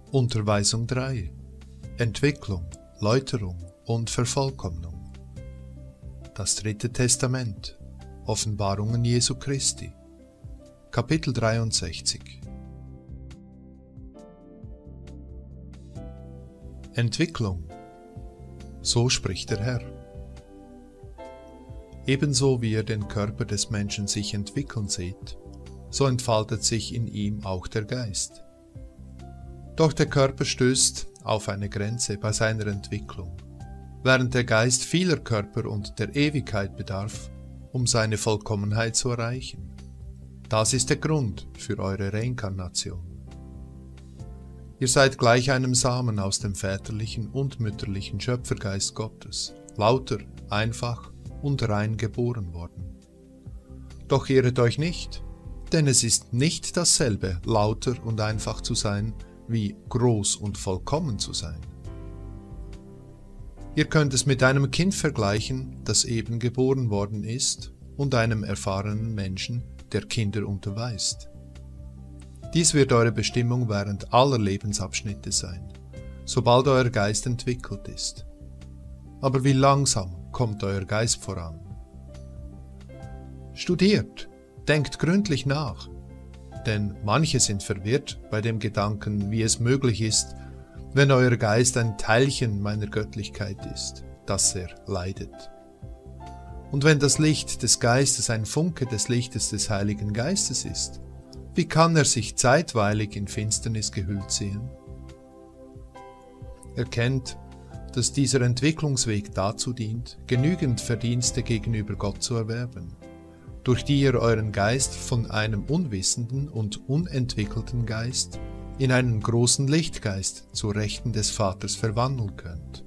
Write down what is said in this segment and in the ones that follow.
Unterweisung 3. Entwicklung, Läuterung und Vervollkommnung. Das Dritte Testament. Offenbarungen Jesu Christi. Kapitel 63. Entwicklung. So spricht der Herr. Ebenso wie ihr den Körper des Menschen sich entwickeln seht, so entfaltet sich in ihm auch der Geist. Doch der Körper stößt auf eine Grenze bei seiner Entwicklung, während der Geist vieler Körper und der Ewigkeit bedarf, um seine Vollkommenheit zu erreichen. Das ist der Grund für eure Reinkarnation. Ihr seid gleich einem Samen aus dem väterlichen und mütterlichen Schöpfergeist Gottes, lauter, einfach und rein geboren worden. Doch irret euch nicht, denn es ist nicht dasselbe, lauter und einfach zu sein, wie groß und vollkommen zu sein. Ihr könnt es mit einem Kind vergleichen, das eben geboren worden ist, und einem erfahrenen Menschen, der Kinder unterweist. Dies wird eure Bestimmung während aller Lebensabschnitte sein, sobald euer Geist entwickelt ist. Aber wie langsam kommt euer Geist voran? Studiert, denkt gründlich nach, denn manche sind verwirrt bei dem Gedanken, wie es möglich ist, wenn euer Geist ein Teilchen meiner Göttlichkeit ist, dass er leidet. Und wenn das Licht des Geistes ein Funke des Lichtes des Heiligen Geistes ist, wie kann er sich zeitweilig in Finsternis gehüllt sehen? Erkennt, dass dieser Entwicklungsweg dazu dient, genügend Verdienste gegenüber Gott zu erwerben, durch die ihr euren Geist von einem unwissenden und unentwickelten Geist in einen großen Lichtgeist zu Rechten des Vaters verwandeln könnt.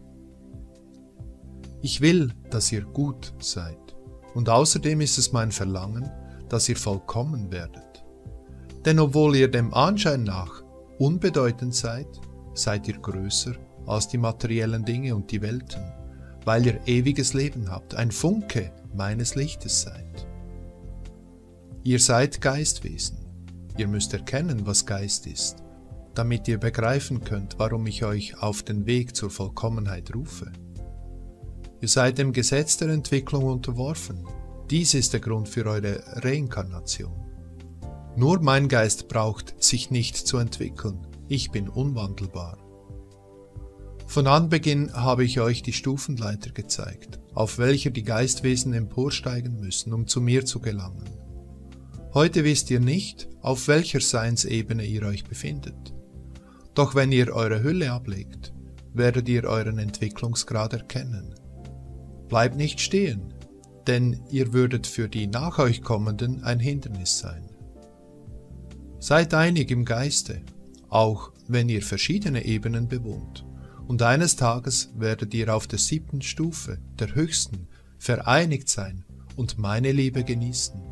Ich will, dass ihr gut seid, und außerdem ist es mein Verlangen, dass ihr vollkommen werdet. Denn obwohl ihr dem Anschein nach unbedeutend seid, seid ihr größer als die materiellen Dinge und die Welten, weil ihr ewiges Leben habt, ein Funke meines Lichtes seid. Ihr seid Geistwesen. Ihr müsst erkennen, was Geist ist, damit ihr begreifen könnt, warum ich euch auf den Weg zur Vollkommenheit rufe. Ihr seid dem Gesetz der Entwicklung unterworfen. Dies ist der Grund für eure Reinkarnation. Nur mein Geist braucht sich nicht zu entwickeln. Ich bin unwandelbar. Von Anbeginn habe ich euch die Stufenleiter gezeigt, auf welcher die Geistwesen emporsteigen müssen, um zu mir zu gelangen. Heute wisst ihr nicht, auf welcher Seinsebene ihr euch befindet. Doch wenn ihr eure Hülle ablegt, werdet ihr euren Entwicklungsgrad erkennen. Bleibt nicht stehen, denn ihr würdet für die nach euch kommenden ein Hindernis sein. Seid einig im Geiste, auch wenn ihr verschiedene Ebenen bewohnt, und eines Tages werdet ihr auf der 7. Stufe, der höchsten, vereinigt sein und meine Liebe genießen.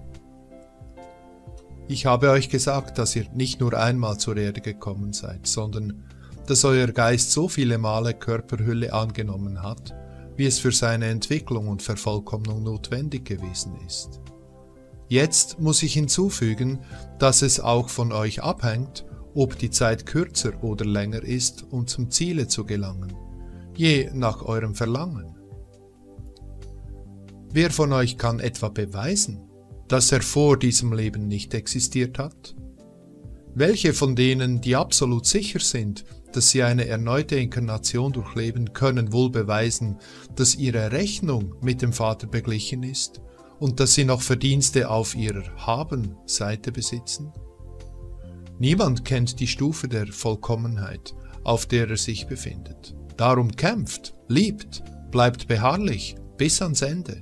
Ich habe euch gesagt, dass ihr nicht nur einmal zur Erde gekommen seid, sondern dass euer Geist so viele Male Körperhülle angenommen hat, wie es für seine Entwicklung und Vervollkommnung notwendig gewesen ist. Jetzt muss ich hinzufügen, dass es auch von euch abhängt, ob die Zeit kürzer oder länger ist, um zum Ziele zu gelangen, je nach eurem Verlangen. Wer von euch kann etwa beweisen, dass er vor diesem Leben nicht existiert hat? Welche von denen, die absolut sicher sind, dass sie eine erneute Inkarnation durchleben, können wohl beweisen, dass ihre Rechnung mit dem Vater beglichen ist und dass sie noch Verdienste auf ihrer Haben-Seite besitzen? Niemand kennt die Stufe der Vollkommenheit, auf der er sich befindet. Darum kämpft, liebt, bleibt beharrlich bis ans Ende.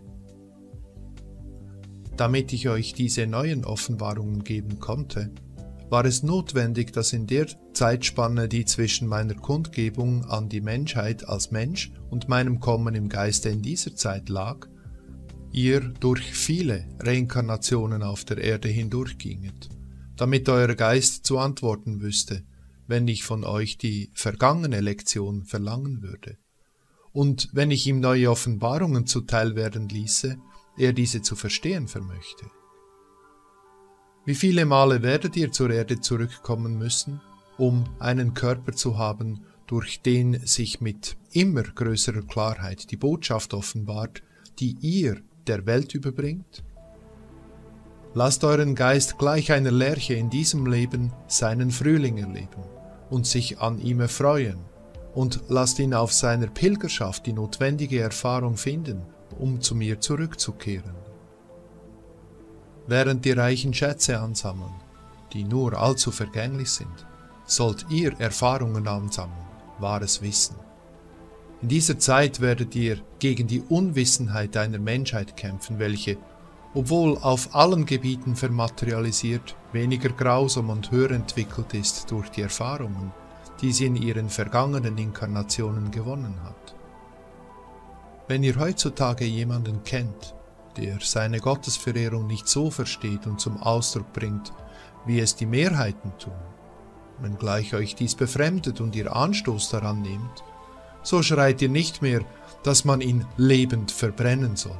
Damit ich euch diese neuen Offenbarungen geben konnte, war es notwendig, dass in der Zeitspanne, die zwischen meiner Kundgebung an die Menschheit als Mensch und meinem Kommen im Geiste in dieser Zeit lag, ihr durch viele Reinkarnationen auf der Erde hindurchginget, damit euer Geist zu antworten wüsste, wenn ich von euch die vergangene Lektion verlangen würde, und wenn ich ihm neue Offenbarungen zuteil werden ließe, er diese zu verstehen vermöchte. Wie viele Male werdet ihr zur Erde zurückkommen müssen, um einen Körper zu haben, durch den sich mit immer größerer Klarheit die Botschaft offenbart, die ihr der Welt überbringt? Lasst euren Geist gleich einer Lerche in diesem Leben seinen Frühling erleben und sich an ihm erfreuen, und lasst ihn auf seiner Pilgerschaft die notwendige Erfahrung finden, um zu mir zurückzukehren. Während die reichen Schätze ansammeln, die nur allzu vergänglich sind, sollt ihr Erfahrungen ansammeln, wahres Wissen. In dieser Zeit werdet ihr gegen die Unwissenheit einer Menschheit kämpfen, welche, obwohl auf allen Gebieten vermaterialisiert, weniger grausam und höher entwickelt ist durch die Erfahrungen, die sie in ihren vergangenen Inkarnationen gewonnen hat. Wenn ihr heutzutage jemanden kennt, der seine Gottesverehrung nicht so versteht und zum Ausdruck bringt, wie es die Mehrheiten tun, wenngleich euch dies befremdet und ihr Anstoß daran nehmt, so schreit ihr nicht mehr, dass man ihn lebend verbrennen soll.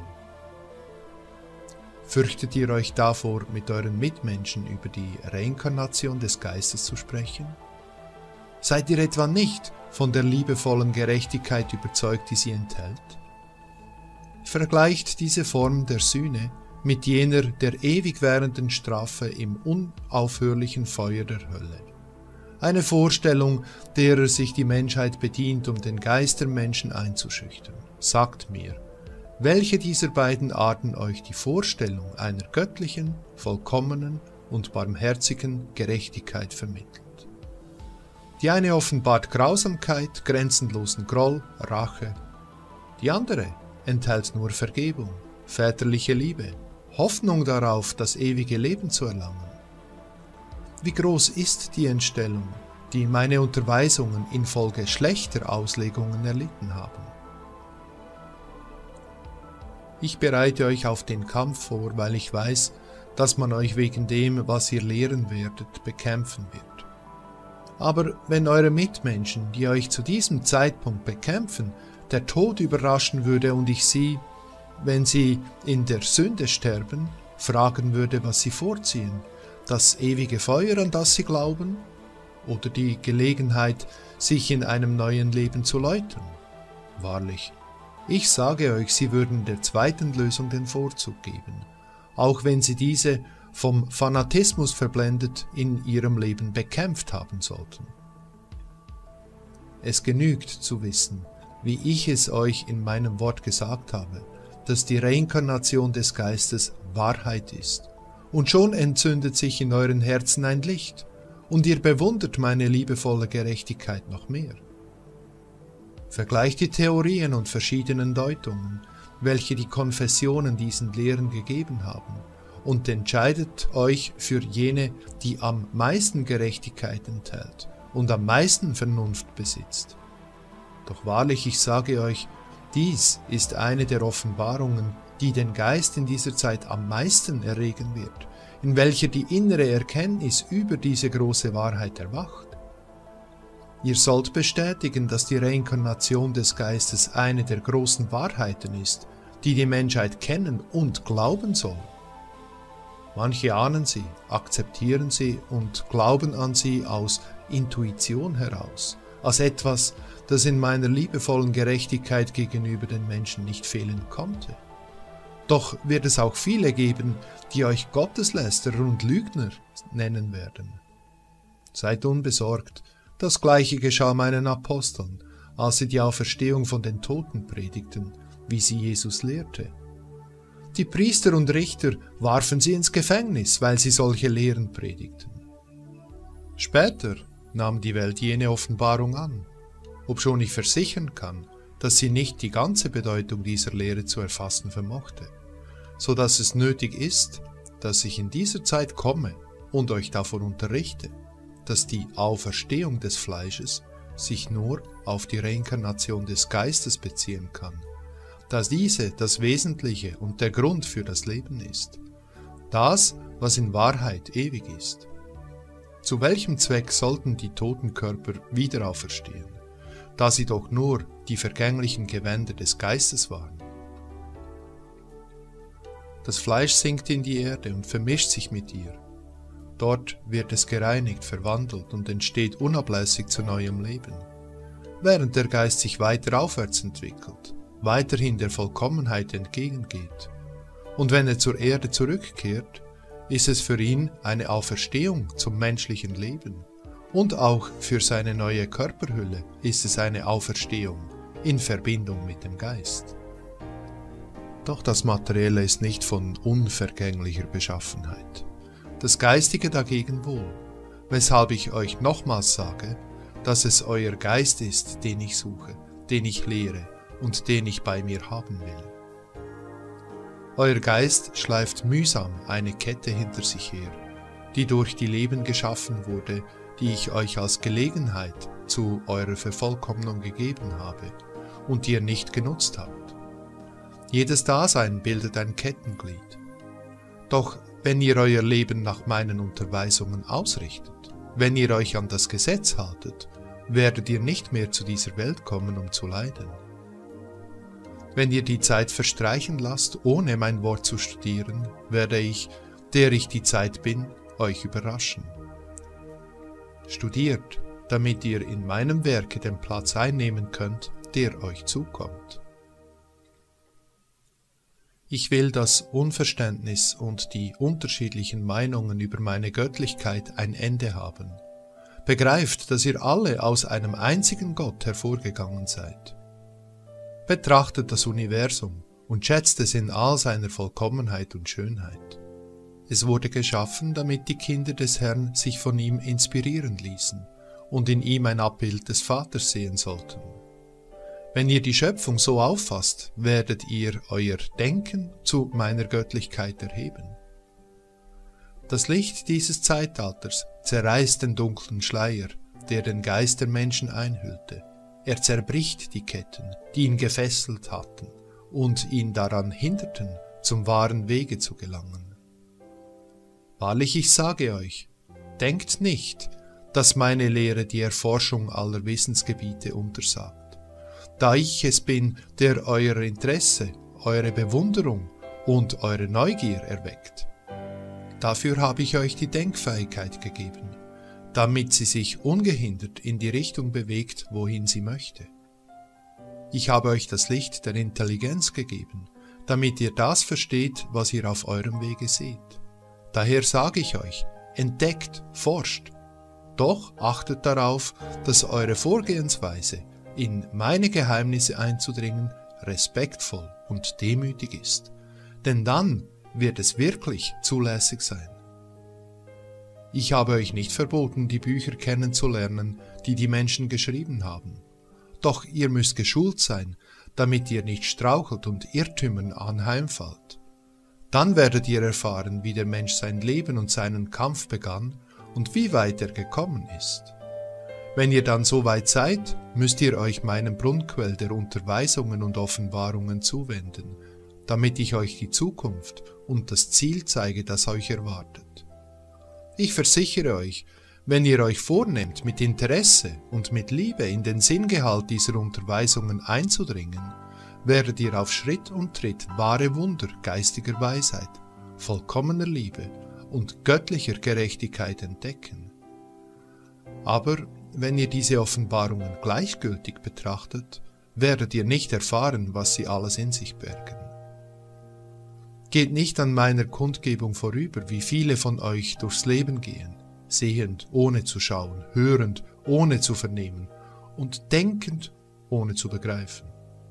Fürchtet ihr euch davor, mit euren Mitmenschen über die Reinkarnation des Geistes zu sprechen? Seid ihr etwa nicht von der liebevollen Gerechtigkeit überzeugt, die sie enthält? Vergleicht diese Form der Sühne mit jener der ewig währenden Strafe im unaufhörlichen Feuer der Hölle. Eine Vorstellung, derer sich die Menschheit bedient, um den Geist der Menschen einzuschüchtern. Sagt mir, welche dieser beiden Arten euch die Vorstellung einer göttlichen, vollkommenen und barmherzigen Gerechtigkeit vermittelt. Die eine offenbart Grausamkeit, grenzenlosen Groll, Rache. Die andere enthält nur Vergebung, väterliche Liebe, Hoffnung darauf, das ewige Leben zu erlangen. Wie groß ist die Entstellung, die meine Unterweisungen infolge schlechter Auslegungen erlitten haben? Ich bereite euch auf den Kampf vor, weil ich weiß, dass man euch wegen dem, was ihr lehren werdet, bekämpfen wird. Aber wenn eure Mitmenschen, die euch zu diesem Zeitpunkt bekämpfen, der Tod überraschen würde und ich sie, wenn sie in der Sünde sterben, fragen würde, was sie vorziehen, das ewige Feuer, an das sie glauben, oder die Gelegenheit, sich in einem neuen Leben zu läutern? Wahrlich, ich sage euch, sie würden der zweiten Lösung den Vorzug geben, auch wenn sie diese vom Fanatismus verblendet in ihrem Leben bekämpft haben sollten. Es genügt zu wissen, wie ich es euch in meinem Wort gesagt habe, dass die Reinkarnation des Geistes Wahrheit ist. Und schon entzündet sich in euren Herzen ein Licht, und ihr bewundert meine liebevolle Gerechtigkeit noch mehr. Vergleicht die Theorien und verschiedenen Deutungen, welche die Konfessionen diesen Lehren gegeben haben, und entscheidet euch für jene, die am meisten Gerechtigkeit enthält und am meisten Vernunft besitzt. Doch wahrlich, ich sage euch, dies ist eine der Offenbarungen, die den Geist in dieser Zeit am meisten erregen wird, in welcher die innere Erkenntnis über diese große Wahrheit erwacht. Ihr sollt bestätigen, dass die Reinkarnation des Geistes eine der großen Wahrheiten ist, die die Menschheit kennen und glauben soll. Manche ahnen sie, akzeptieren sie und glauben an sie aus Intuition heraus, als etwas, das in meiner liebevollen Gerechtigkeit gegenüber den Menschen nicht fehlen konnte. Doch wird es auch viele geben, die euch Gotteslästerer und Lügner nennen werden. Seid unbesorgt, das Gleiche geschah meinen Aposteln, als sie die Auferstehung von den Toten predigten, wie sie Jesus lehrte. Die Priester und Richter warfen sie ins Gefängnis, weil sie solche Lehren predigten. Später nahm die Welt jene Offenbarung an, obschon ich versichern kann, dass sie nicht die ganze Bedeutung dieser Lehre zu erfassen vermochte, so dass es nötig ist, dass ich in dieser Zeit komme und euch davon unterrichte, dass die Auferstehung des Fleisches sich nur auf die Reinkarnation des Geistes beziehen kann, dass diese das Wesentliche und der Grund für das Leben ist, das, was in Wahrheit ewig ist. Zu welchem Zweck sollten die toten Körper wieder auferstehen, da sie doch nur die vergänglichen Gewänder des Geistes waren? Das Fleisch sinkt in die Erde und vermischt sich mit ihr, Dort wird es gereinigt, verwandelt und entsteht unablässig zu neuem Leben. Während der Geist sich weiter aufwärts entwickelt, weiterhin der Vollkommenheit entgegengeht. Und wenn er zur Erde zurückkehrt, ist es für ihn eine Auferstehung zum menschlichen Leben. Und auch für seine neue Körperhülle ist es eine Auferstehung in Verbindung mit dem Geist. Doch das Materielle ist nicht von unvergänglicher Beschaffenheit, das Geistige dagegen wohl, weshalb ich euch nochmals sage, dass es euer Geist ist, den ich suche, den ich lehre und den ich bei mir haben will. Euer Geist schleift mühsam eine Kette hinter sich her, die durch die Leben geschaffen wurde, die ich euch als Gelegenheit zu eurer Vervollkommnung gegeben habe und die ihr nicht genutzt habt. Jedes Dasein bildet ein Kettenglied. Doch wenn ihr euer Leben nach meinen Unterweisungen ausrichtet, wenn ihr euch an das Gesetz haltet, werdet ihr nicht mehr zu dieser Welt kommen, um zu leiden. Wenn ihr die Zeit verstreichen lasst, ohne mein Wort zu studieren, werde ich, der ich die Zeit bin, euch überraschen. Studiert, damit ihr in meinem Werke den Platz einnehmen könnt, der euch zukommt. Ich will das Unverständnis und die unterschiedlichen Meinungen über meine Göttlichkeit ein Ende haben. Begreift, dass ihr alle aus einem einzigen Gott hervorgegangen seid. Betrachtet das Universum und schätzt es in all seiner Vollkommenheit und Schönheit. Es wurde geschaffen, damit die Kinder des Herrn sich von ihm inspirieren ließen und in ihm ein Abbild des Vaters sehen sollten. Wenn ihr die Schöpfung so auffasst, werdet ihr euer Denken zu meiner Göttlichkeit erheben. Das Licht dieses Zeitalters zerreißt den dunklen Schleier, der den Geist der Menschen einhüllte. Er zerbricht die Ketten, die ihn gefesselt hatten und ihn daran hinderten, zum wahren Wege zu gelangen. Wahrlich, ich sage euch, denkt nicht, dass meine Lehre die Erforschung aller Wissensgebiete untersagt, da ich es bin, der euer Interesse, eure Bewunderung und eure Neugier erweckt. Dafür habe ich euch die Denkfähigkeit gegeben, damit sie sich ungehindert in die Richtung bewegt, wohin sie möchte. Ich habe euch das Licht der Intelligenz gegeben, damit ihr das versteht, was ihr auf eurem Wege seht. Daher sage ich euch, entdeckt, forscht. Doch achtet darauf, dass eure Vorgehensweise, in meine Geheimnisse einzudringen, respektvoll und demütig ist. Denn dann wird es wirklich zulässig sein. Ich habe euch nicht verboten, die Bücher kennenzulernen, die die Menschen geschrieben haben. Doch ihr müsst geschult sein, damit ihr nicht strauchelt und Irrtümern anheimfallt. Dann werdet ihr erfahren, wie der Mensch sein Leben und seinen Kampf begann und wie weit er gekommen ist. Wenn ihr dann so weit seid, müsst ihr euch meinem Brunnenquell der Unterweisungen und Offenbarungen zuwenden, damit ich euch die Zukunft und das Ziel zeige, das euch erwartet. Ich versichere euch, wenn ihr euch vornehmt, mit Interesse und mit Liebe in den Sinngehalt dieser Unterweisungen einzudringen, werdet ihr auf Schritt und Tritt wahre Wunder geistiger Weisheit, vollkommener Liebe und göttlicher Gerechtigkeit entdecken. Aber wenn ihr diese Offenbarungen gleichgültig betrachtet, werdet ihr nicht erfahren, was sie alles in sich bergen. Geht nicht an meiner Kundgebung vorüber, wie viele von euch durchs Leben gehen, sehend, ohne zu schauen, hörend, ohne zu vernehmen und denkend, ohne zu begreifen.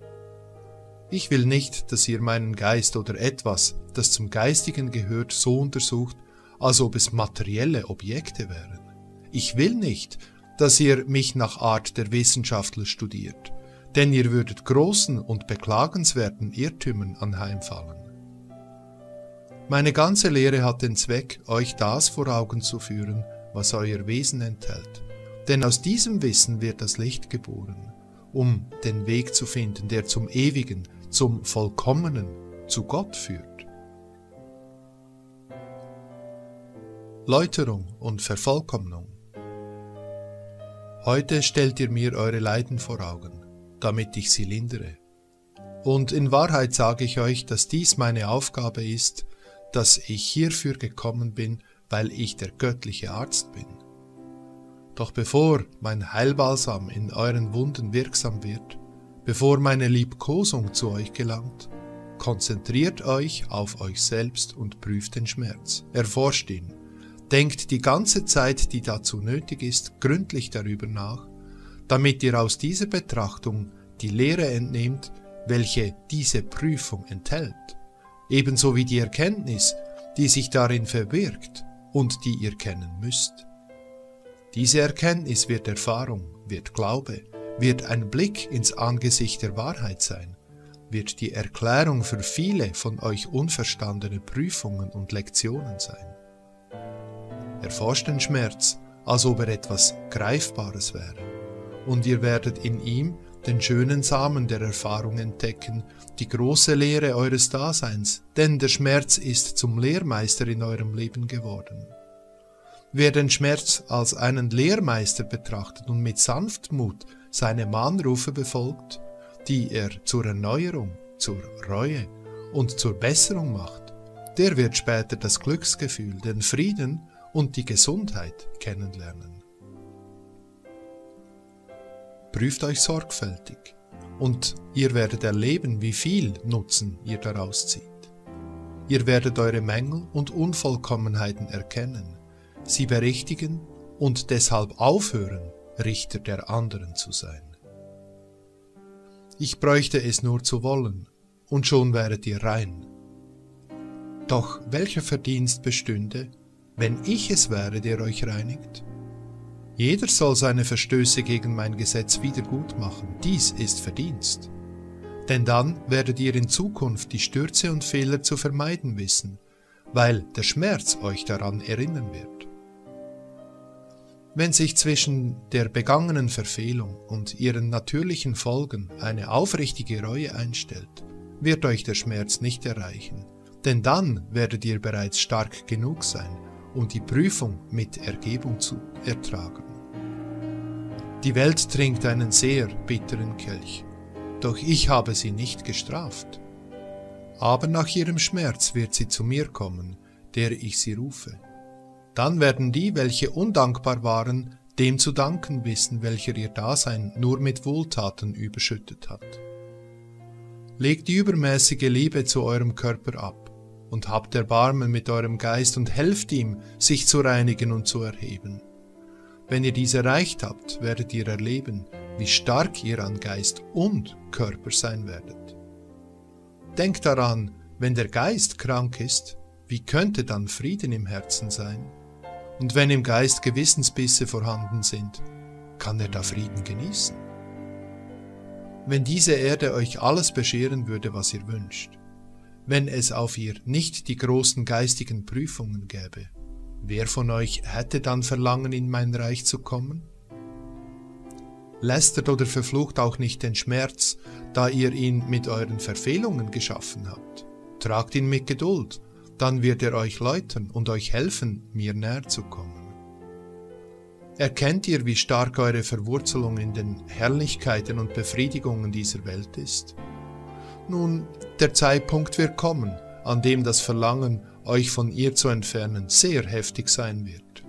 Ich will nicht, dass ihr meinen Geist oder etwas, das zum Geistigen gehört, so untersucht, als ob es materielle Objekte wären. Ich will nicht, dass ihr mich nach Art der Wissenschaftler studiert, denn ihr würdet großen und beklagenswerten Irrtümern anheimfallen. Meine ganze Lehre hat den Zweck, euch das vor Augen zu führen, was euer Wesen enthält. Denn aus diesem Wissen wird das Licht geboren, um den Weg zu finden, der zum Ewigen, zum Vollkommenen, zu Gott führt. Läuterung und Vervollkommnung. Heute stellt ihr mir eure Leiden vor Augen, damit ich sie lindere. Und in Wahrheit sage ich euch, dass dies meine Aufgabe ist, dass ich hierfür gekommen bin, weil ich der göttliche Arzt bin. Doch bevor mein Heilbalsam in euren Wunden wirksam wird, bevor meine Liebkosung zu euch gelangt, konzentriert euch auf euch selbst und prüft den Schmerz, erforscht ihn, denkt die ganze Zeit, die dazu nötig ist, gründlich darüber nach, damit ihr aus dieser Betrachtung die Lehre entnehmt, welche diese Prüfung enthält, ebenso wie die Erkenntnis, die sich darin verbirgt und die ihr kennen müsst. Diese Erkenntnis wird Erfahrung, wird Glaube, wird ein Blick ins Angesicht der Wahrheit sein, wird die Erklärung für viele von euch unverstandene Prüfungen und Lektionen sein. Erforscht den Schmerz, als ob er etwas Greifbares wäre, und ihr werdet in ihm den schönen Samen der Erfahrung entdecken, die große Lehre eures Daseins, denn der Schmerz ist zum Lehrmeister in eurem Leben geworden. Wer den Schmerz als einen Lehrmeister betrachtet und mit Sanftmut seine Mahnrufe befolgt, die er zur Erneuerung, zur Reue und zur Besserung macht, der wird später das Glücksgefühl, den Frieden und die Gesundheit kennenlernen. Prüft euch sorgfältig, und ihr werdet erleben, wie viel Nutzen ihr daraus zieht. Ihr werdet eure Mängel und Unvollkommenheiten erkennen, sie berichtigen und deshalb aufhören, Richter der anderen zu sein. Ich bräuchte es nur zu wollen, und schon wäret ihr rein. Doch welcher Verdienst bestünde, wenn ich es wäre, der euch reinigt? Jeder soll seine Verstöße gegen mein Gesetz wiedergutmachen, dies ist Verdienst. Denn dann werdet ihr in Zukunft die Stürze und Fehler zu vermeiden wissen, weil der Schmerz euch daran erinnern wird. Wenn sich zwischen der begangenen Verfehlung und ihren natürlichen Folgen eine aufrichtige Reue einstellt, wird euch der Schmerz nicht erreichen, denn dann werdet ihr bereits stark genug sein, um die Prüfung mit Ergebung zu ertragen. Die Welt trinkt einen sehr bitteren Kelch, doch ich habe sie nicht gestraft. Aber nach ihrem Schmerz wird sie zu mir kommen, der ich sie rufe. Dann werden die, welche undankbar waren, dem zu danken wissen, welcher ihr Dasein nur mit Wohltaten überschüttet hat. Legt die übermäßige Liebe zu eurem Körper ab und habt Erbarmen mit eurem Geist und helft ihm, sich zu reinigen und zu erheben. Wenn ihr dies erreicht habt, werdet ihr erleben, wie stark ihr an Geist und Körper sein werdet. Denkt daran, wenn der Geist krank ist, wie könnte dann Frieden im Herzen sein? Und wenn im Geist Gewissensbisse vorhanden sind, kann er da Frieden genießen? Wenn diese Erde euch alles bescheren würde, was ihr wünscht, wenn es auf ihr nicht die großen geistigen Prüfungen gäbe, wer von euch hätte dann Verlangen, in mein Reich zu kommen? Lästert oder verflucht auch nicht den Schmerz, da ihr ihn mit euren Verfehlungen geschaffen habt. Tragt ihn mit Geduld, dann wird er euch läutern und euch helfen, mir näher zu kommen. Erkennt ihr, wie stark eure Verwurzelung in den Herrlichkeiten und Befriedigungen dieser Welt ist? Nun, der Zeitpunkt wird kommen, an dem das Verlangen, euch von ihr zu entfernen, sehr heftig sein wird.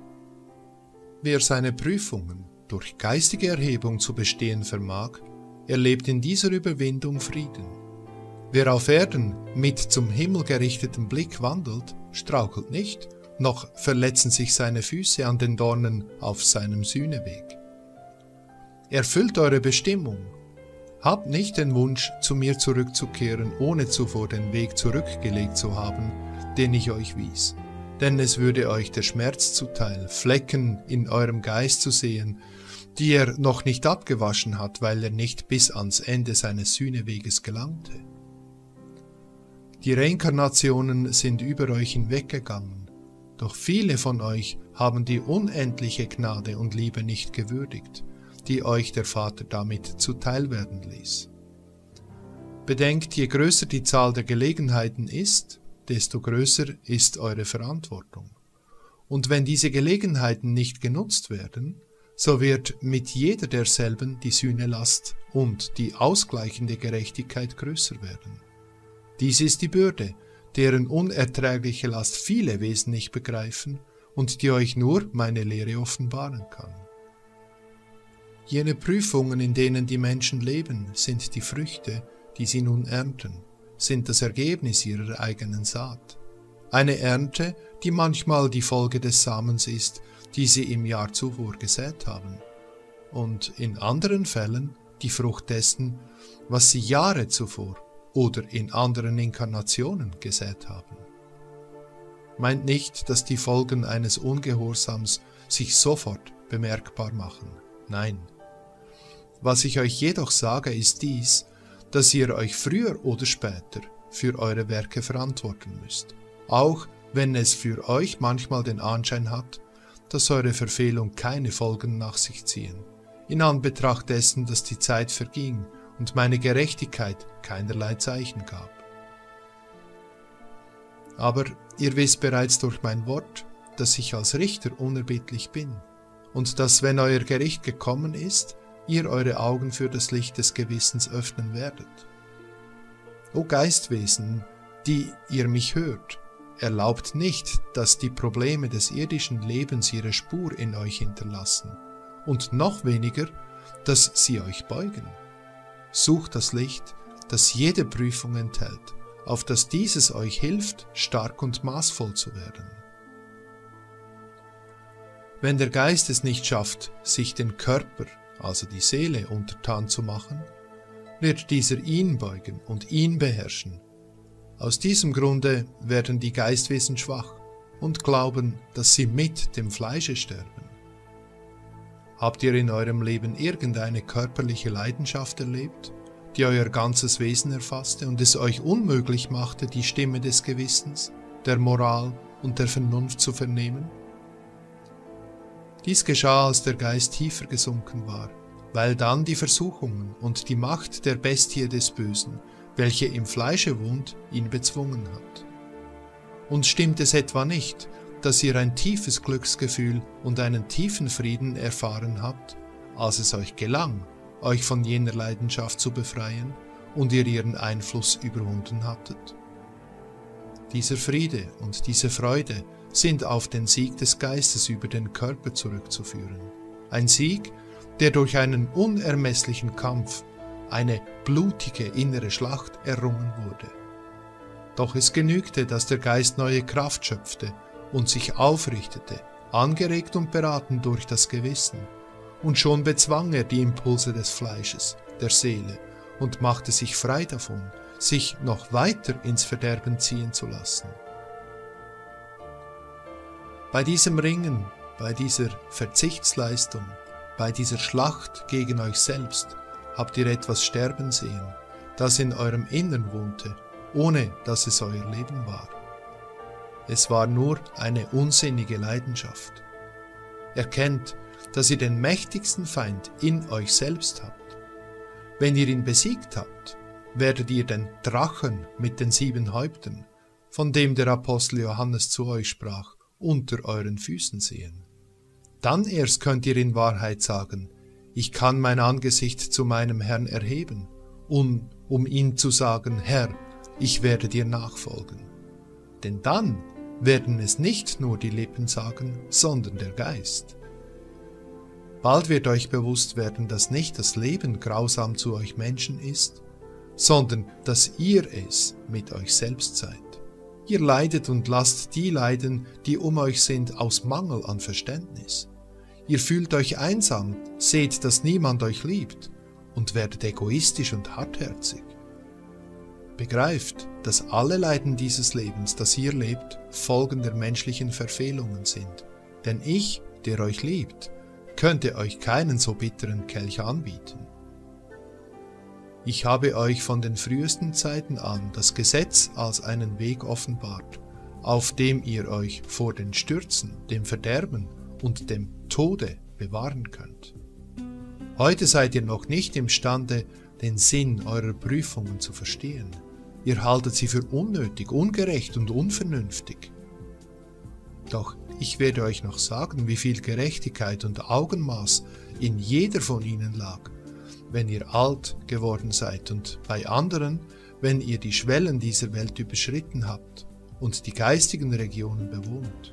Wer seine Prüfungen durch geistige Erhebung zu bestehen vermag, erlebt in dieser Überwindung Frieden. Wer auf Erden mit zum Himmel gerichtetem Blick wandelt, strauchelt nicht, noch verletzen sich seine Füße an den Dornen auf seinem Sühneweg. Erfüllt eure Bestimmung. Habt nicht den Wunsch, zu mir zurückzukehren, ohne zuvor den Weg zurückgelegt zu haben, den ich euch wies. Denn es würde euch der Schmerz zuteil, Flecken in eurem Geist zu sehen, die er noch nicht abgewaschen hat, weil er nicht bis ans Ende seines Sühneweges gelangte. Die Reinkarnationen sind über euch hinweggegangen, doch viele von euch haben die unendliche Gnade und Liebe nicht gewürdigt, die euch der Vater damit zuteil werden ließ. Bedenkt, je größer die Zahl der Gelegenheiten ist, desto größer ist eure Verantwortung. Und wenn diese Gelegenheiten nicht genutzt werden, so wird mit jeder derselben die Sühnelast und die ausgleichende Gerechtigkeit größer werden. Dies ist die Bürde, deren unerträgliche Last viele Wesen nicht begreifen und die euch nur meine Lehre offenbaren kann. Jene Prüfungen, in denen die Menschen leben, sind die Früchte, die sie nun ernten, sind das Ergebnis ihrer eigenen Saat. Eine Ernte, die manchmal die Folge des Samens ist, die sie im Jahr zuvor gesät haben, und in anderen Fällen die Frucht dessen, was sie Jahre zuvor oder in anderen Inkarnationen gesät haben. Meint nicht, dass die Folgen eines Ungehorsams sich sofort bemerkbar machen. Nein. Was ich euch jedoch sage, ist dies, dass ihr euch früher oder später für eure Werke verantworten müsst, auch wenn es für euch manchmal den Anschein hat, dass eure Verfehlung keine Folgen nach sich ziehen, in Anbetracht dessen, dass die Zeit verging und meine Gerechtigkeit keinerlei Zeichen gab. Aber ihr wisst bereits durch mein Wort, dass ich als Richter unerbittlich bin und dass, wenn euer Gericht gekommen ist, ihr eure Augen für das Licht des Gewissens öffnen werdet. O Geistwesen, die ihr mich hört, erlaubt nicht, dass die Probleme des irdischen Lebens ihre Spur in euch hinterlassen und noch weniger, dass sie euch beugen. Sucht das Licht, das jede Prüfung enthält, auf dass dieses euch hilft, stark und maßvoll zu werden. Wenn der Geist es nicht schafft, sich den Körper, also die Seele, untertan zu machen, wird dieser ihn beugen und ihn beherrschen. Aus diesem Grunde werden die Geistwesen schwach und glauben, dass sie mit dem Fleische sterben. Habt ihr in eurem Leben irgendeine körperliche Leidenschaft erlebt, die euer ganzes Wesen erfasste und es euch unmöglich machte, die Stimme des Gewissens, der Moral und der Vernunft zu vernehmen? Dies geschah, als der Geist tiefer gesunken war, weil dann die Versuchungen und die Macht der Bestie des Bösen, welche im Fleische wohnt, ihn bezwungen hat. Und stimmt es etwa nicht, dass ihr ein tiefes Glücksgefühl und einen tiefen Frieden erfahren habt, als es euch gelang, euch von jener Leidenschaft zu befreien und ihr ihren Einfluss überwunden hattet? Dieser Friede und diese Freude sind auf den Sieg des Geistes über den Körper zurückzuführen. Ein Sieg, der durch einen unermesslichen Kampf, eine blutige innere Schlacht errungen wurde. Doch es genügte, dass der Geist neue Kraft schöpfte und sich aufrichtete, angeregt und beraten durch das Gewissen, und schon bezwang er die Impulse des Fleisches, der Seele, und machte sich frei davon, sich noch weiter ins Verderben ziehen zu lassen. Bei diesem Ringen, bei dieser Verzichtsleistung, bei dieser Schlacht gegen euch selbst habt ihr etwas sterben sehen, das in eurem Innern wohnte, ohne dass es euer Leben war. Es war nur eine unsinnige Leidenschaft. Erkennt, dass ihr den mächtigsten Feind in euch selbst habt. Wenn ihr ihn besiegt habt, werdet ihr den Drachen mit den 7 Häuptern, von dem der Apostel Johannes zu euch sprach, unter euren Füßen sehen. Dann erst könnt ihr in Wahrheit sagen, ich kann mein Angesicht zu meinem Herrn erheben, um ihm zu sagen, Herr, ich werde dir nachfolgen. Denn dann werden es nicht nur die Lippen sagen, sondern der Geist. Bald wird euch bewusst werden, dass nicht das Leben grausam zu euch Menschen ist, sondern dass ihr es mit euch selbst seid. Ihr leidet und lasst die leiden, die um euch sind, aus Mangel an Verständnis. Ihr fühlt euch einsam, seht, dass niemand euch liebt und werdet egoistisch und hartherzig. Begreift, dass alle Leiden dieses Lebens, das ihr lebt, Folgen der menschlichen Verfehlungen sind. Denn ich, der euch liebt, könnte euch keinen so bitteren Kelch anbieten. Ich habe euch von den frühesten Zeiten an das Gesetz als einen Weg offenbart, auf dem ihr euch vor den Stürzen, dem Verderben und dem Tode bewahren könnt. Heute seid ihr noch nicht imstande, den Sinn eurer Prüfungen zu verstehen. Ihr haltet sie für unnötig, ungerecht und unvernünftig. Doch ich werde euch noch sagen, wie viel Gerechtigkeit und Augenmaß in jeder von ihnen lag, wenn ihr alt geworden seid und bei anderen, wenn ihr die Schwellen dieser Welt überschritten habt und die geistigen Regionen bewohnt.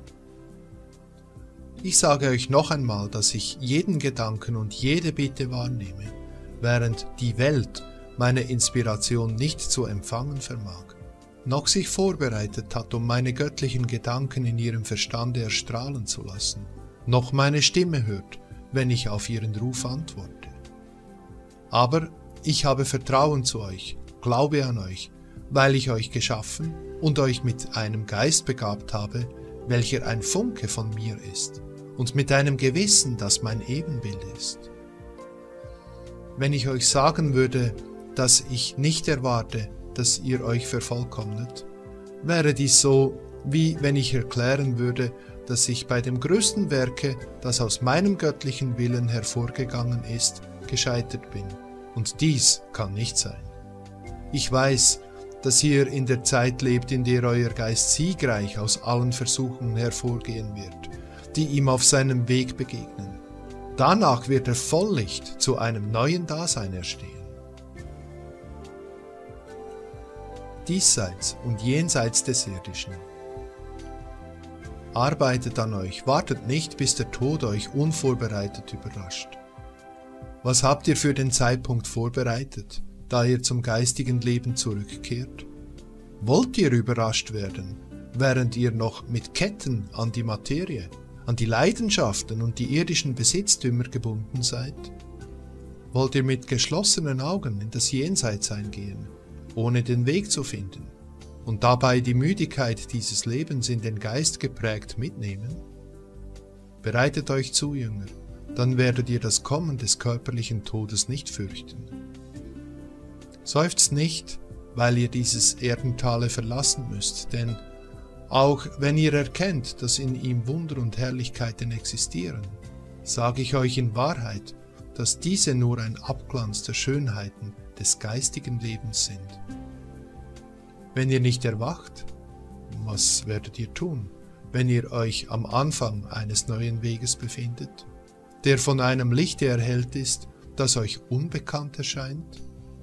Ich sage euch noch einmal, dass ich jeden Gedanken und jede Bitte wahrnehme, während die Welt meine Inspiration nicht zu empfangen vermag, noch sich vorbereitet hat, um meine göttlichen Gedanken in ihrem Verstande erstrahlen zu lassen, noch meine Stimme hört, wenn ich auf ihren Ruf antworte. Aber ich habe Vertrauen zu euch, Glaube an euch, weil ich euch geschaffen und euch mit einem Geist begabt habe, welcher ein Funke von mir ist, und mit einem Gewissen, das mein Ebenbild ist. Wenn ich euch sagen würde, dass ich nicht erwarte, dass ihr euch vervollkommnet, wäre dies so, wie wenn ich erklären würde, dass ich bei dem größten Werke, das aus meinem göttlichen Willen hervorgegangen ist, gescheitert bin. Und dies kann nicht sein. Ich weiß, dass ihr in der Zeit lebt, in der euer Geist siegreich aus allen Versuchungen hervorgehen wird, die ihm auf seinem Weg begegnen. Danach wird er Volllicht zu einem neuen Dasein erstehen. Diesseits und jenseits des Irdischen. Arbeitet an euch, wartet nicht, bis der Tod euch unvorbereitet überrascht. Was habt ihr für den Zeitpunkt vorbereitet, da ihr zum geistigen Leben zurückkehrt? Wollt ihr überrascht werden, während ihr noch mit Ketten an die Materie, an die Leidenschaften und die irdischen Besitztümer gebunden seid? Wollt ihr mit geschlossenen Augen in das Jenseits eingehen, ohne den Weg zu finden, und dabei die Müdigkeit dieses Lebens in den Geist geprägt mitnehmen? Bereitet euch zu, Jünger, dann werdet ihr das Kommen des körperlichen Todes nicht fürchten. Seufzt nicht, weil ihr dieses Erdentale verlassen müsst, denn auch wenn ihr erkennt, dass in ihm Wunder und Herrlichkeiten existieren, sage ich euch in Wahrheit, dass diese nur ein Abglanz der Schönheiten des geistigen Lebens sind. Wenn ihr nicht erwacht, was werdet ihr tun, wenn ihr euch am Anfang eines neuen Weges befindet, der von einem Lichte erhellt ist, das euch unbekannt erscheint?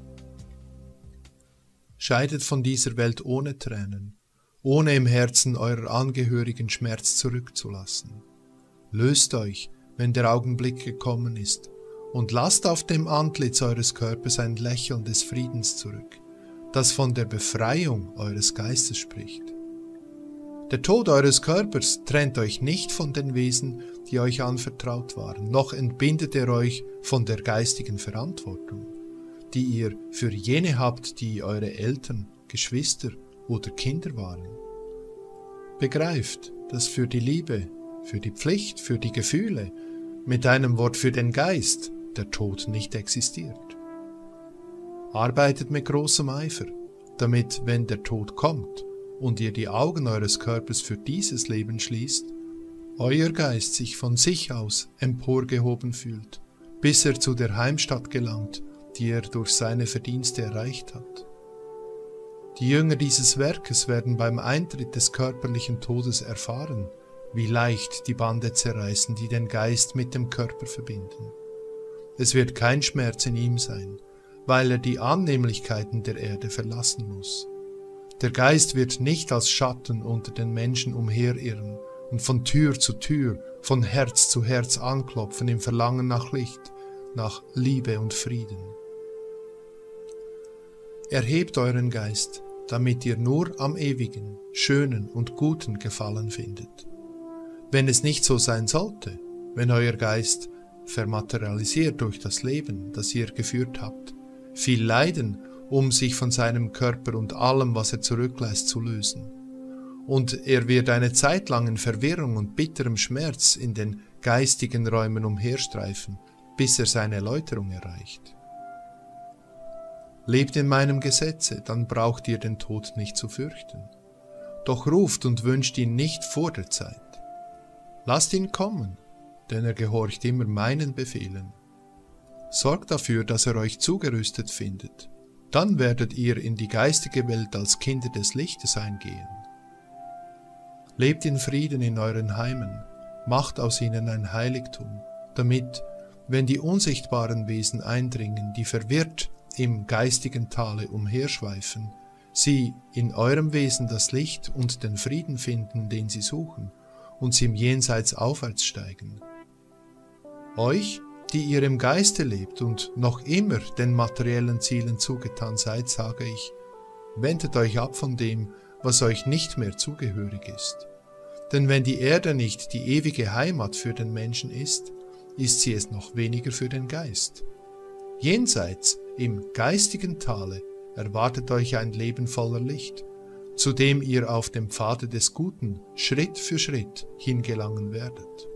Scheidet von dieser Welt ohne Tränen, ohne im Herzen eurer Angehörigen Schmerz zurückzulassen. Löst euch, wenn der Augenblick gekommen ist, und lasst auf dem Antlitz eures Körpers ein Lächeln des Friedens zurück, das von der Befreiung eures Geistes spricht. Der Tod eures Körpers trennt euch nicht von den Wesen, die euch anvertraut waren, noch entbindet er euch von der geistigen Verantwortung, die ihr für jene habt, die eure Eltern, Geschwister oder Kinder waren. Begreift, dass für die Liebe, für die Pflicht, für die Gefühle, mit einem Wort für den Geist, der Tod nicht existiert. Arbeitet mit großem Eifer, damit, wenn der Tod kommt und ihr die Augen eures Körpers für dieses Leben schließt, euer Geist sich von sich aus emporgehoben fühlt, bis er zu der Heimstatt gelangt, die er durch seine Verdienste erreicht hat. Die Jünger dieses Werkes werden beim Eintritt des körperlichen Todes erfahren, wie leicht die Bande zerreißen, die den Geist mit dem Körper verbinden. Es wird kein Schmerz in ihm sein, weil er die Annehmlichkeiten der Erde verlassen muss. Der Geist wird nicht als Schatten unter den Menschen umherirren und von Tür zu Tür, von Herz zu Herz anklopfen im Verlangen nach Licht, nach Liebe und Frieden. Erhebt euren Geist, damit ihr nur am Ewigen, Schönen und Guten Gefallen findet. Wenn es nicht so sein sollte, wenn euer Geist, vermaterialisiert durch das Leben, das ihr geführt habt, viel leiden, um sich von seinem Körper und allem, was er zurücklässt, zu lösen. Und er wird eine Zeit lang in Verwirrung und bitterem Schmerz in den geistigen Räumen umherstreifen, bis er seine Erläuterung erreicht. Lebt in meinem Gesetze, dann braucht ihr den Tod nicht zu fürchten. Doch ruft und wünscht ihn nicht vor der Zeit. Lasst ihn kommen, denn er gehorcht immer meinen Befehlen. Sorgt dafür, dass er euch zugerüstet findet. Dann werdet ihr in die geistige Welt als Kinder des Lichtes eingehen. Lebt in Frieden in euren Heimen, macht aus ihnen ein Heiligtum, damit, wenn die unsichtbaren Wesen eindringen, die verwirrt im geistigen Tale umherschweifen, sie in eurem Wesen das Licht und den Frieden finden, den sie suchen, und sie im Jenseits aufwärts steigen. Euch, die ihr im Geiste lebt und noch immer den materiellen Zielen zugetan seid, sage ich, wendet euch ab von dem, was euch nicht mehr zugehörig ist. Denn wenn die Erde nicht die ewige Heimat für den Menschen ist sie es noch weniger für den Geist. Jenseits, im geistigen Tale, erwartet euch ein Leben voller Licht, zu dem ihr auf dem Pfade des Guten Schritt für Schritt hingelangen werdet.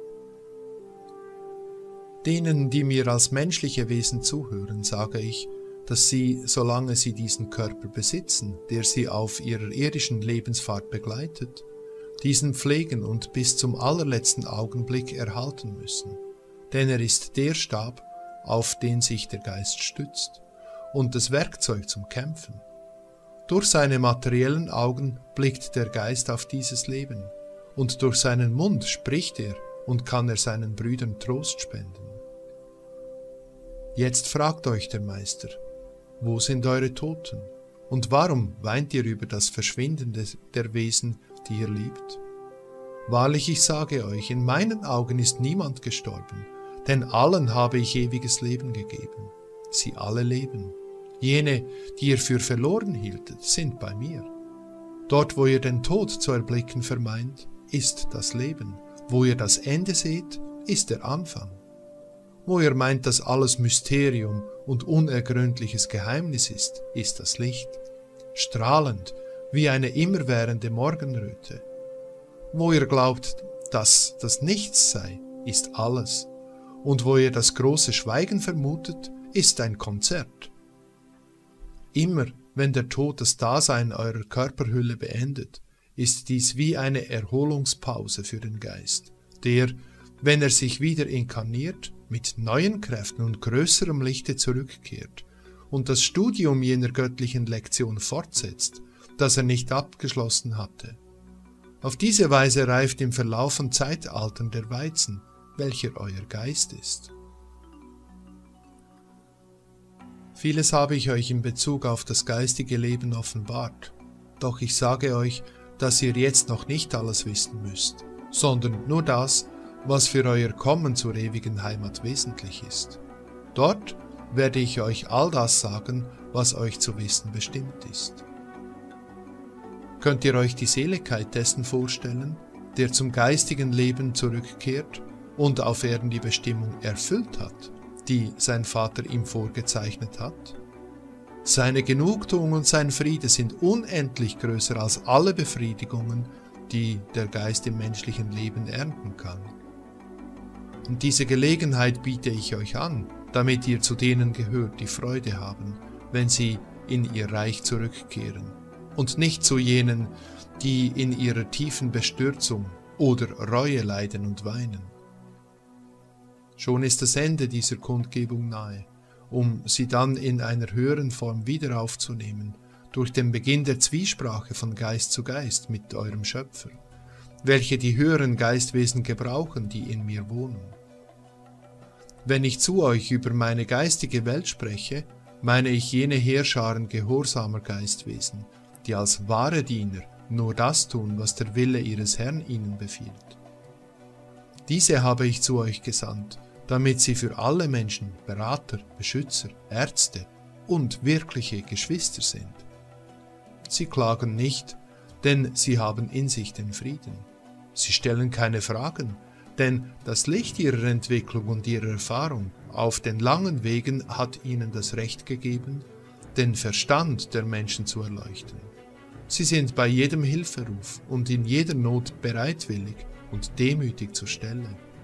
Denen, die mir als menschliche Wesen zuhören, sage ich, dass sie, solange sie diesen Körper besitzen, der sie auf ihrer irdischen Lebensfahrt begleitet, diesen pflegen und bis zum allerletzten Augenblick erhalten müssen. Denn er ist der Stab, auf den sich der Geist stützt, und das Werkzeug zum Kämpfen. Durch seine materiellen Augen blickt der Geist auf dieses Leben, und durch seinen Mund spricht er und kann er seinen Brüdern Trost spenden. Jetzt fragt euch der Meister, wo sind eure Toten, und warum weint ihr über das Verschwinden der Wesen, die ihr liebt? Wahrlich, ich sage euch, in meinen Augen ist niemand gestorben, denn allen habe ich ewiges Leben gegeben. Sie alle leben. Jene, die ihr für verloren hieltet, sind bei mir. Dort, wo ihr den Tod zu erblicken vermeint, ist das Leben. Wo ihr das Ende seht, ist der Anfang. Wo ihr meint, dass alles Mysterium und unergründliches Geheimnis ist das Licht, strahlend wie eine immerwährende Morgenröte. Wo ihr glaubt, dass das Nichts sei, ist alles, und wo ihr das große Schweigen vermutet, ist ein Konzert. Immer, wenn der Tod das Dasein eurer Körperhülle beendet, ist dies wie eine Erholungspause für den Geist, der, wenn er sich wieder inkarniert, mit neuen Kräften und größerem Lichte zurückkehrt und das Studium jener göttlichen Lektion fortsetzt, das er nicht abgeschlossen hatte. Auf diese Weise reift im Verlauf von Zeitaltern der Weizen, welcher euer Geist ist. Vieles habe ich euch in Bezug auf das geistige Leben offenbart, doch ich sage euch, dass ihr jetzt noch nicht alles wissen müsst, sondern nur das, was für euer Kommen zur ewigen Heimat wesentlich ist. Dort werde ich euch all das sagen, was euch zu wissen bestimmt ist. Könnt ihr euch die Seligkeit dessen vorstellen, der zum geistigen Leben zurückkehrt und auf Erden die Bestimmung erfüllt hat, die sein Vater ihm vorgezeichnet hat? Seine Genugtuung und sein Friede sind unendlich größer als alle Befriedigungen, die der Geist im menschlichen Leben ernten kann. Und diese Gelegenheit biete ich euch an, damit ihr zu denen gehört, die Freude haben, wenn sie in ihr Reich zurückkehren, und nicht zu jenen, die in ihrer tiefen Bestürzung oder Reue leiden und weinen. Schon ist das Ende dieser Kundgebung nahe, um sie dann in einer höheren Form wieder aufzunehmen, durch den Beginn der Zwiesprache von Geist zu Geist mit eurem Schöpfer, welche die höheren Geistwesen gebrauchen, die in mir wohnen. Wenn ich zu euch über meine geistige Welt spreche, meine ich jene Heerscharen gehorsamer Geistwesen, die als wahre Diener nur das tun, was der Wille ihres Herrn ihnen befiehlt. Diese habe ich zu euch gesandt, damit sie für alle Menschen Berater, Beschützer, Ärzte und wirkliche Geschwister sind. Sie klagen nicht, denn sie haben in sich den Frieden. Sie stellen keine Fragen, denn das Licht ihrer Entwicklung und ihrer Erfahrung auf den langen Wegen hat ihnen das Recht gegeben, den Verstand der Menschen zu erleuchten. Sie sind bei jedem Hilferuf und in jeder Not bereitwillig und demütig zur Stelle.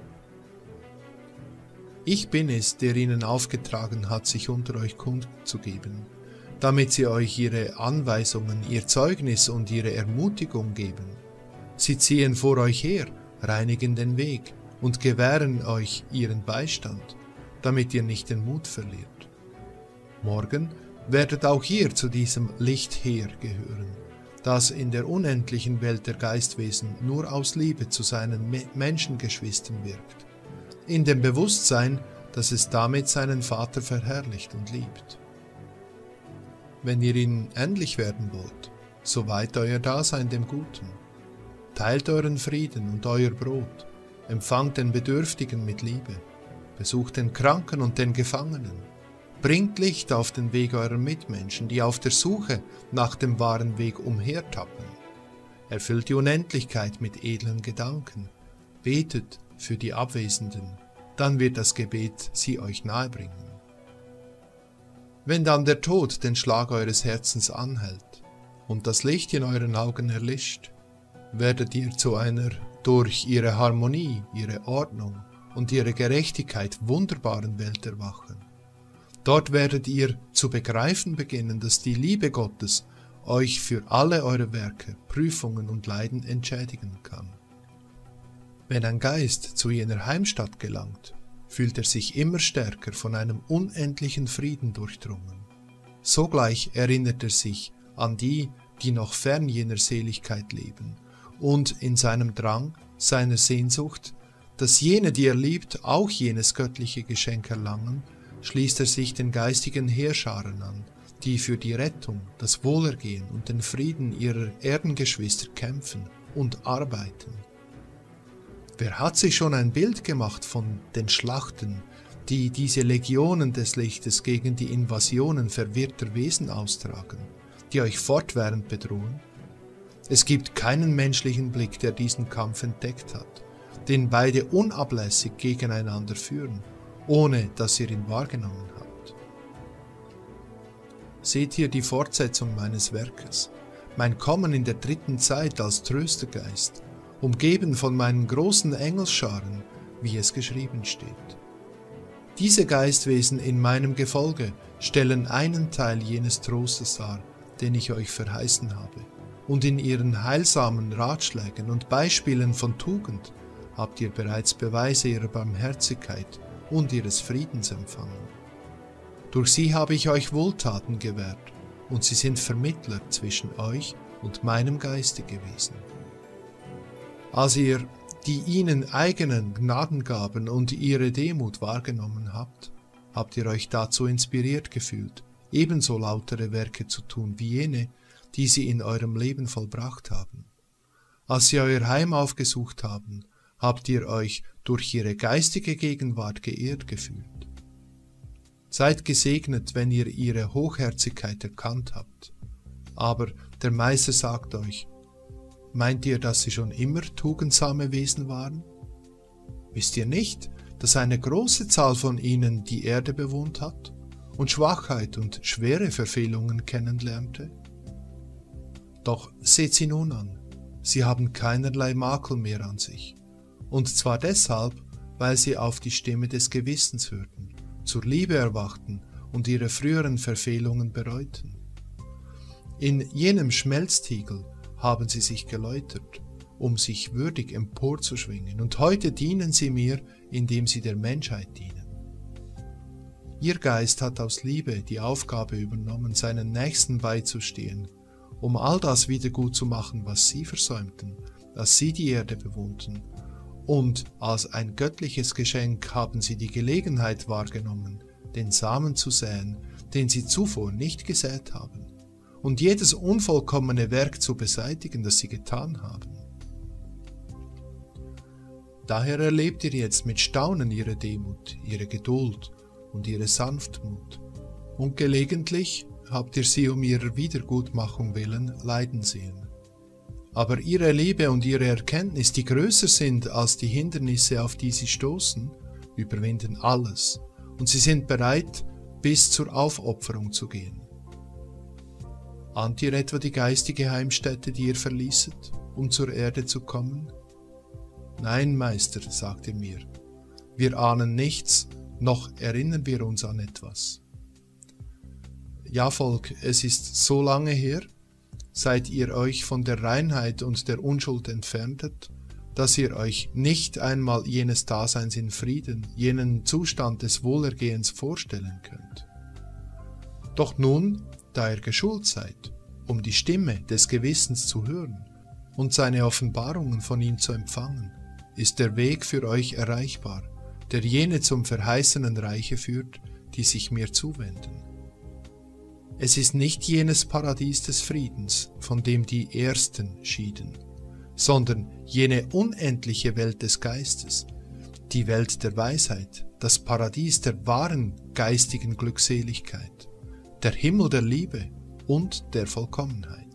Ich bin es, der ihnen aufgetragen hat, sich unter euch kundzugeben, damit sie euch ihre Anweisungen, ihr Zeugnis und ihre Ermutigung geben. Sie ziehen vor euch her, reinigen den Weg und gewähren euch ihren Beistand, damit ihr nicht den Mut verliert. Morgen werdet auch ihr zu diesem Lichtheer gehören, das in der unendlichen Welt der Geistwesen nur aus Liebe zu seinen Menschengeschwistern wirkt, in dem Bewusstsein, dass es damit seinen Vater verherrlicht und liebt. wenn ihr ihnen ähnlich werden wollt, so weiht euer Dasein dem Guten. Teilt euren Frieden und euer Brot, empfangt den Bedürftigen mit Liebe, besucht den Kranken und den Gefangenen, bringt Licht auf den Weg eurer Mitmenschen, die auf der Suche nach dem wahren Weg umhertappen. Erfüllt die Unendlichkeit mit edlen Gedanken, betet für die Abwesenden, dann wird das Gebet sie euch nahebringen. Wenn dann der Tod den Schlag eures Herzens anhält und das Licht in euren Augen erlischt, werdet ihr zu einer durch ihre Harmonie, ihre Ordnung und ihre Gerechtigkeit wunderbaren Welt erwachen. Dort werdet ihr zu begreifen beginnen, dass die Liebe Gottes euch für alle eure Werke, Prüfungen und Leiden entschädigen kann. Wenn ein Geist zu jener Heimstatt gelangt, fühlt er sich immer stärker von einem unendlichen Frieden durchdrungen. Sogleich erinnert er sich an die, die noch fern jener Seligkeit leben, und in seinem Drang, seiner Sehnsucht, dass jene, die er liebt, auch jenes göttliche Geschenk erlangen, schließt er sich den geistigen Heerscharen an, die für die Rettung, das Wohlergehen und den Frieden ihrer Erdengeschwister kämpfen und arbeiten. Wer hat sich schon ein Bild gemacht von den Schlachten, die diese Legionen des Lichtes gegen die Invasionen verwirrter Wesen austragen, die euch fortwährend bedrohen? Es gibt keinen menschlichen Blick, der diesen Kampf entdeckt hat, den beide unablässig gegeneinander führen, ohne dass ihr ihn wahrgenommen habt. Seht hier die Fortsetzung meines Werkes, mein Kommen in der dritten Zeit als Tröstergeist, umgeben von meinen großen Engelsscharen, wie es geschrieben steht. Diese Geistwesen in meinem Gefolge stellen einen Teil jenes Trostes dar, den ich euch verheißen habe, und in ihren heilsamen Ratschlägen und Beispielen von Tugend habt ihr bereits Beweise ihrer Barmherzigkeit und ihres Friedens empfangen. Durch sie habe ich euch Wohltaten gewährt, und sie sind Vermittler zwischen euch und meinem Geiste gewesen. Als ihr die ihnen eigenen Gnadengaben und ihre Demut wahrgenommen habt, habt ihr euch dazu inspiriert gefühlt, ebenso lautere Werke zu tun wie jene, die sie in eurem Leben vollbracht haben. Als sie euer Heim aufgesucht haben, habt ihr euch durch ihre geistige Gegenwart geehrt gefühlt. Seid gesegnet, wenn ihr ihre Hochherzigkeit erkannt habt. Aber der Meister sagt euch, meint ihr, dass sie schon immer tugendsame Wesen waren? Wisst ihr nicht, dass eine große Zahl von ihnen die Erde bewohnt hat und Schwachheit und schwere Verfehlungen kennenlernte? Doch seht sie nun an, sie haben keinerlei Makel mehr an sich, und zwar deshalb, weil sie auf die Stimme des Gewissens hörten, zur Liebe erwachten und ihre früheren Verfehlungen bereuten. In jenem Schmelztiegel haben sie sich geläutert, um sich würdig emporzuschwingen, und heute dienen sie mir, indem sie der Menschheit dienen. Ihr Geist hat aus Liebe die Aufgabe übernommen, seinen Nächsten beizustehen, um all das wieder gut zu machen, was sie versäumten, als sie die Erde bewohnten, und als ein göttliches Geschenk haben sie die Gelegenheit wahrgenommen, den Samen zu säen, den sie zuvor nicht gesät haben, und jedes unvollkommene Werk zu beseitigen, das sie getan haben. Daher erlebt ihr jetzt mit Staunen ihre Demut, ihre Geduld und ihre Sanftmut, und gelegentlich habt ihr sie um ihrer Wiedergutmachung willen leiden sehen. Aber ihre Liebe und ihre Erkenntnis, die größer sind als die Hindernisse, auf die sie stoßen, überwinden alles, und sie sind bereit, bis zur Aufopferung zu gehen. Ahnt ihr etwa die geistige Heimstätte, die ihr verließet, um zur Erde zu kommen? Nein, Meister, sagt ihr mir, wir ahnen nichts, noch erinnern wir uns an etwas. Ja, Volk, es ist so lange her, seit ihr euch von der Reinheit und der Unschuld entferntet, dass ihr euch nicht einmal jenes Daseins in Frieden, jenen Zustand des Wohlergehens vorstellen könnt. Doch nun, da ihr geschult seid, um die Stimme des Gewissens zu hören und seine Offenbarungen von ihm zu empfangen, ist der Weg für euch erreichbar, der jene zum verheißenen Reiche führt, die sich mir zuwenden. Es ist nicht jenes Paradies des Friedens, von dem die Ersten schieden, sondern jene unendliche Welt des Geistes, die Welt der Weisheit, das Paradies der wahren geistigen Glückseligkeit, der Himmel der Liebe und der Vollkommenheit.